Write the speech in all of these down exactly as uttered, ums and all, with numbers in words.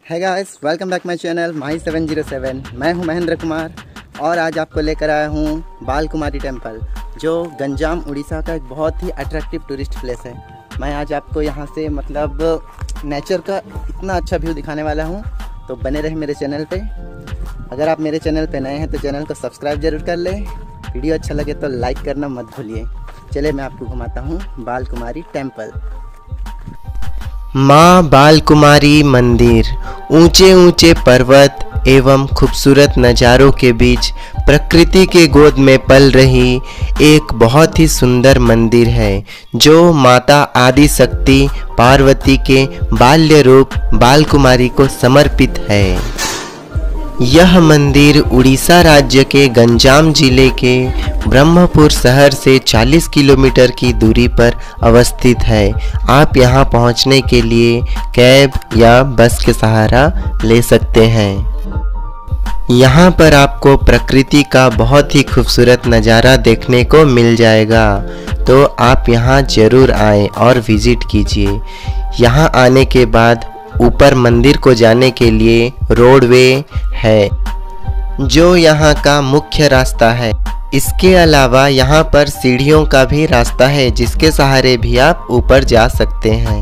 है guys, welcome back my channel Mahi seven zero seven. मैं हूं महेंद्र कुमार और आज आपको लेकर आया हूं बालकुमारी टेम्पल, जो गंजाम उड़ीसा का एक बहुत ही अट्रैक्टिव टूरिस्ट प्लेस है। मैं आज आपको यहां से मतलब नेचर का इतना अच्छा व्यू दिखाने वाला हूं, तो बने रहे मेरे चैनल पे। अगर आप मेरे चैनल पे नए हैं तो चैनल को सब्सक्राइब जरूर कर लें। वीडियो अच्छा लगे तो लाइक करना मत भूलिए। चलिए मैं आपको घुमाता हूँ बालकुमारी टेम्पल। माँ बालकुमारी मंदिर ऊंचे ऊंचे पर्वत एवं खूबसूरत नज़ारों के बीच प्रकृति के गोद में पल रही एक बहुत ही सुंदर मंदिर है, जो माता आदि शक्ति पार्वती के बाल्य रूप बालकुमारी को समर्पित है। यह मंदिर उड़ीसा राज्य के गंजाम जिले के ब्रह्मपुर शहर से चालीस किलोमीटर की दूरी पर अवस्थित है। आप यहां पहुंचने के लिए कैब या बस के सहारा ले सकते हैं। यहां पर आपको प्रकृति का बहुत ही खूबसूरत नज़ारा देखने को मिल जाएगा, तो आप यहां ज़रूर आएं और विज़िट कीजिए। यहां आने के बाद ऊपर मंदिर को जाने के लिए रोडवे है, जो यहाँ का मुख्य रास्ता है। इसके अलावा यहाँ पर सीढ़ियों का भी रास्ता है, जिसके सहारे भी आप ऊपर जा सकते हैं।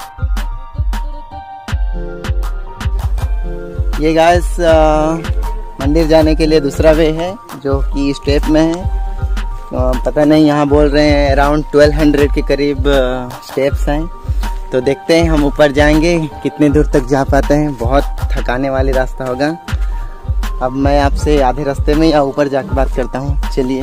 ये गाइस मंदिर जाने के लिए दूसरा वे है, जो कि स्टेप में है। आ, पता नहीं, यहाँ बोल रहे हैं अराउंड ट्वेल्व हंड्रेड के करीब स्टेप्स हैं। तो देखते हैं हम ऊपर जाएंगे कितने दूर तक जा पाते हैं। बहुत थकाने वाली रास्ता होगा। अब मैं आपसे आधे रास्ते में या ऊपर जाकर बात करता हूँ। चलिए।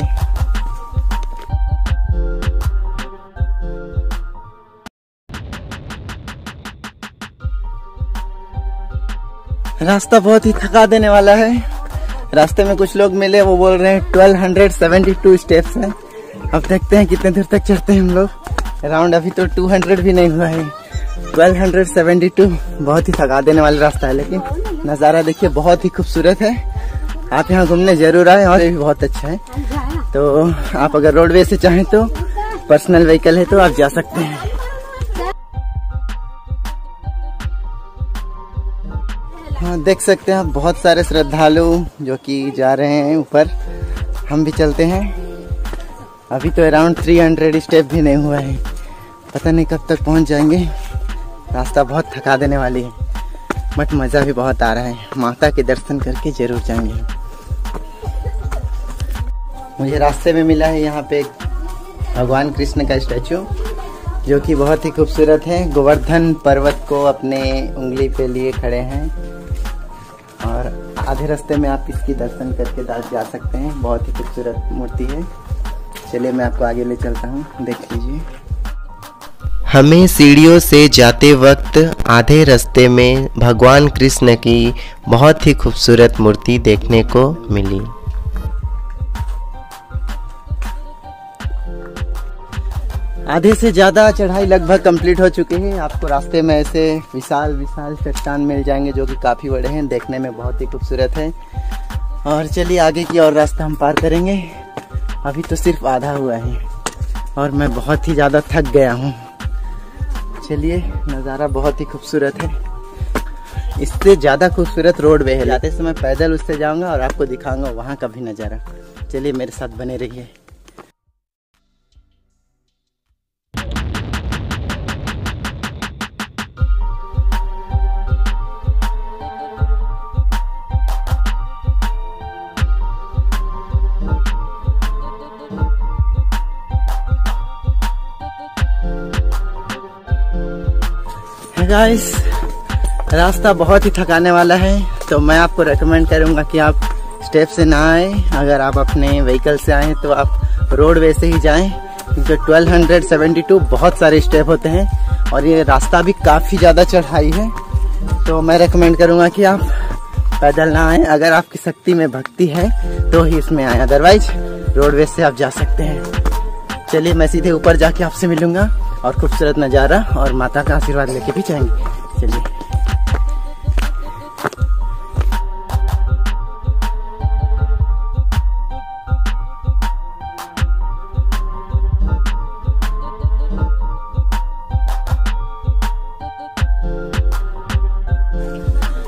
रास्ता बहुत ही थका देने वाला है। रास्ते में कुछ लोग मिले, वो बोल रहे हैं twelve hundred seventy two steps हैं। अब देखते हैं कितने दूर तक चढ़ते हैं हम लोग। अराउंड अभी तो टू हंड्रेड भी नहीं हुआ है। ट्वेल्व हंड्रेड सेवेंटी टू बहुत ही थका देने वाला रास्ता है, लेकिन नज़ारा देखिए बहुत ही खूबसूरत है। आप यहाँ घूमने जरूर आए और ये भी बहुत अच्छा है। तो आप अगर रोडवे से चाहें तो पर्सनल व्हीकल है तो आप जा सकते हैं। हाँ, देख सकते हैं आप बहुत सारे श्रद्धालु जो कि जा रहे हैं ऊपर। हम भी चलते हैं। अभी तो अराउंड थ्री हंड्रेड स्टेप भी नहीं हुआ है। पता नहीं कब तक पहुंच जाएंगे। रास्ता बहुत थका देने वाली है, बट मज़ा भी बहुत आ रहा है। माता के दर्शन करके जरूर जाएंगे। मुझे रास्ते में मिला है यहाँ पे भगवान कृष्ण का स्टैचू, जो कि बहुत ही खूबसूरत है। गोवर्धन पर्वत को अपने उंगली पे लिए खड़े हैं और आधे रास्ते में आप इसकी दर्शन करके जा सकते हैं। बहुत ही खूबसूरत मूर्ति है। चलिए मैं आपको आगे ले चलता हूँ, देख लीजिए। हमें सीढ़ियों से जाते वक्त आधे रास्ते में भगवान कृष्ण की बहुत ही खूबसूरत मूर्ति देखने को मिली। आधे से ज़्यादा चढ़ाई लगभग कंप्लीट हो चुकी है। आपको रास्ते में ऐसे विशाल विशाल चट्टान मिल जाएंगे, जो कि काफ़ी बड़े हैं, देखने में बहुत ही खूबसूरत है। और चलिए आगे की और रास्ता हम पार करेंगे। अभी तो सिर्फ आधा हुआ है और मैं बहुत ही ज़्यादा थक गया हूँ। चलिए, नज़ारा बहुत ही खूबसूरत है। इससे ज़्यादा खूबसूरत रोडवे है। जाते समय पैदल उससे जाऊँगा और आपको दिखाऊंगा वहाँ का भी नज़ारा। चलिए मेरे साथ बने रहिए। गाइस, रास्ता बहुत ही थकाने वाला है, तो मैं आपको रेकमेंड करूंगा कि आप स्टेप से ना आए। अगर आप अपने व्हीकल से आए तो आप रोडवे से ही जाएं, क्योंकि ट्वेल्व हंड्रेड सेवेंटी टू बहुत सारे स्टेप होते हैं और ये रास्ता भी काफ़ी ज़्यादा चढ़ाई है। तो मैं रेकमेंड करूंगा कि आप पैदल ना आए। अगर आपकी शक्ति में भक्ति है तो ही इसमें आए, अदरवाइज रोडवे से आप जा सकते हैं। चलिए मैं सीधे ऊपर जाके आपसे मिलूंगा और खूबसूरत नज़ारा और माता का आशीर्वाद लेके भी जाएंगे। चलिए।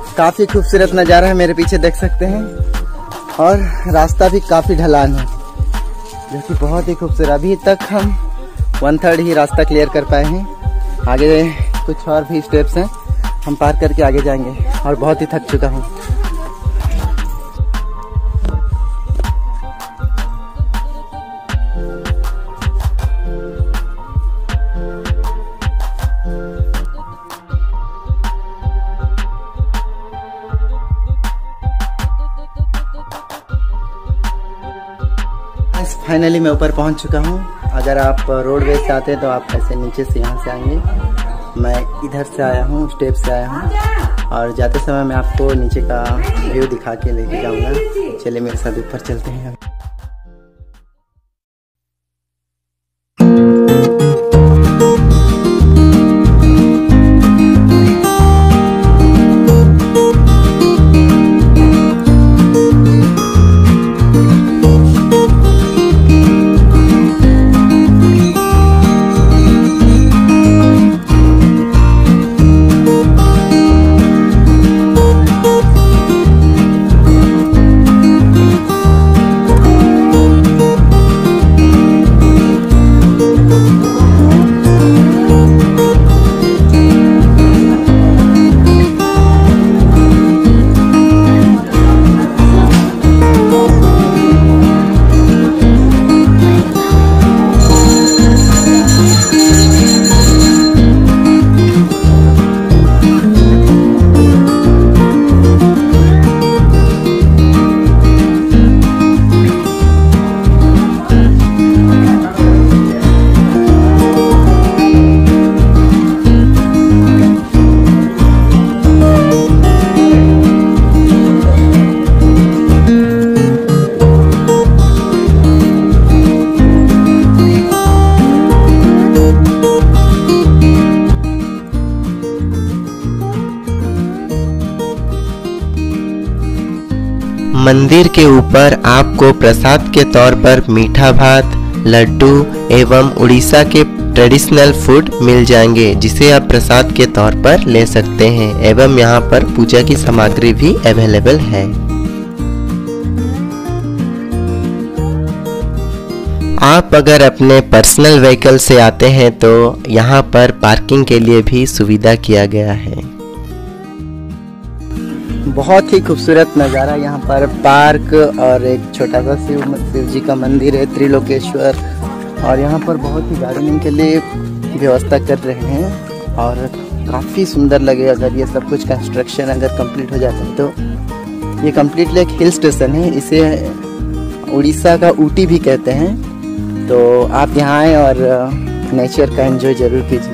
काफी खूबसूरत नज़ारा है, मेरे पीछे देख सकते हैं। और रास्ता भी काफी ढलान है जो कि बहुत ही खूबसूरत। अभी तक हम वन थर्ड ही रास्ता क्लियर कर पाए हैं, आगे कुछ और भी स्टेप्स हैं, हम पार करके आगे जाएंगे। और बहुत ही थक चुका हूँ। फाइनली मैं ऊपर पहुंच चुका हूं। अगर आप रोडवे से आते हैं तो आप ऐसे नीचे से यहाँ से आएंगे। मैं इधर से आया हूँ, स्टेप से आया हूँ, और जाते समय मैं आपको नीचे का व्यू दिखा के लेके जाऊंगा। चलिए मेरे साथ ऊपर चलते हैं। मंदिर के ऊपर आपको प्रसाद के तौर पर मीठा भात, लड्डू एवं उड़ीसा के ट्रेडिशनल फूड मिल जाएंगे, जिसे आप प्रसाद के तौर पर ले सकते हैं। एवं यहाँ पर पूजा की सामग्री भी अवेलेबल है। आप अगर अपने पर्सनल व्हीकल से आते हैं तो यहाँ पर पार्किंग के लिए भी सुविधा किया गया है। बहुत ही खूबसूरत नज़ारा यहाँ पर, पार्क और एक छोटा सा शिव शिव जी का मंदिर है, त्रिलोकेश्वर। और यहाँ पर बहुत ही गार्डनिंग के लिए व्यवस्था कर रहे हैं और काफ़ी सुंदर लगे अगर ये सब कुछ कंस्ट्रक्शन अगर कंप्लीट हो जाता है तो। ये कम्प्लीटली एक हिल स्टेशन है, इसे उड़ीसा का ऊटी भी कहते हैं। तो आप यहाँ आएँ और नेचर का एंजॉय ज़रूर कीजिए।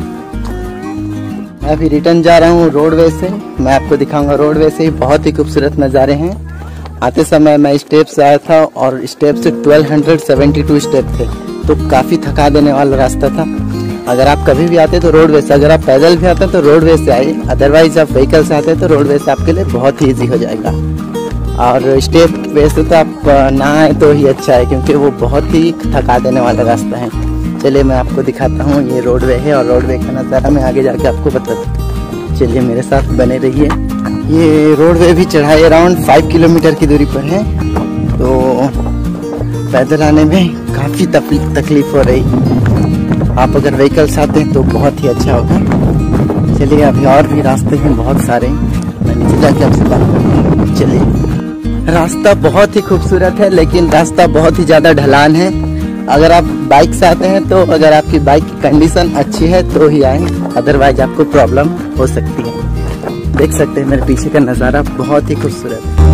मैं अभी रिटर्न जा रहा हूँ रोडवे से, मैं आपको दिखाऊंगा रोडवे से ही बहुत ही खूबसूरत नज़ारे हैं। आते समय मैं स्टेप से आया था और स्टेप से बारह सौ बहत्तर स्टेप थे, तो काफ़ी थका देने वाला रास्ता था। अगर आप कभी भी आते तो रोडवे से, अगर आप पैदल भी आते हैं तो रोडवे से आइए, अदरवाइज आप व्हीकल से आते हैं तो रोडवे से आपके लिए बहुत ही ईजी हो जाएगा। और स्टेप वैसे तो आप ना आए तो ही अच्छा है, क्योंकि वो बहुत ही थका देने वाला रास्ता है। चलिए मैं आपको दिखाता हूँ, ये रोडवे है और रोडवे का नज़ारा मैं आगे जाके आपको बता दूँ। चलिए मेरे साथ बने रहिए। ये रोडवे भी चढ़ाई अराउंड फाइव किलोमीटर की दूरी पर है, तो पैदल आने में काफ़ी तकलीफ हो रही। आप अगर व्हीकल से आते हैं तो बहुत ही अच्छा होगा। चलिए अभी और भी रास्ते हैं बहुत सारे, मैं नीचे जाके आपसे बात करूँगा। चलिए, रास्ता बहुत ही खूबसूरत है लेकिन रास्ता बहुत ही ज़्यादा ढलान है। अगर आप बाइक से आते हैं तो अगर आपकी बाइक की कंडीशन अच्छी है तो ही आए, अदरवाइज आपको प्रॉब्लम हो सकती है। देख सकते हैं मेरे पीछे का नज़ारा बहुत ही खूबसूरत है।